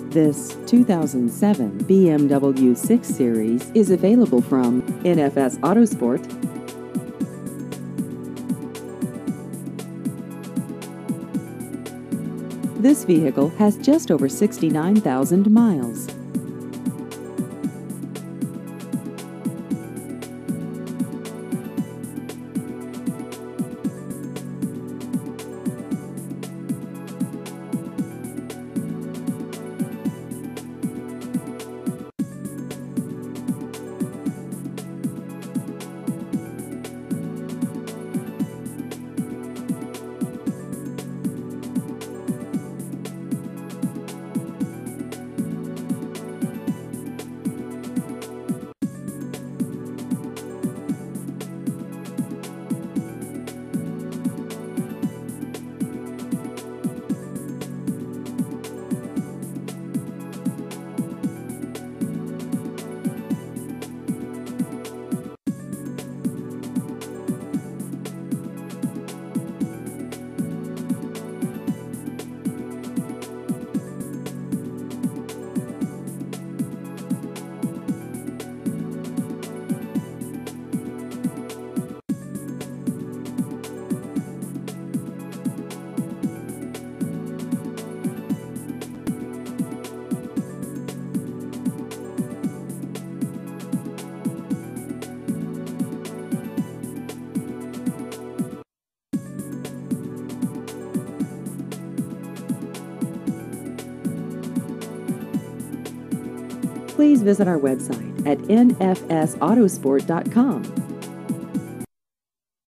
This 2007 BMW 6 Series is available from NFS Autosport. This vehicle has just over 69,000 miles. Please visit our website at nfsautosport.com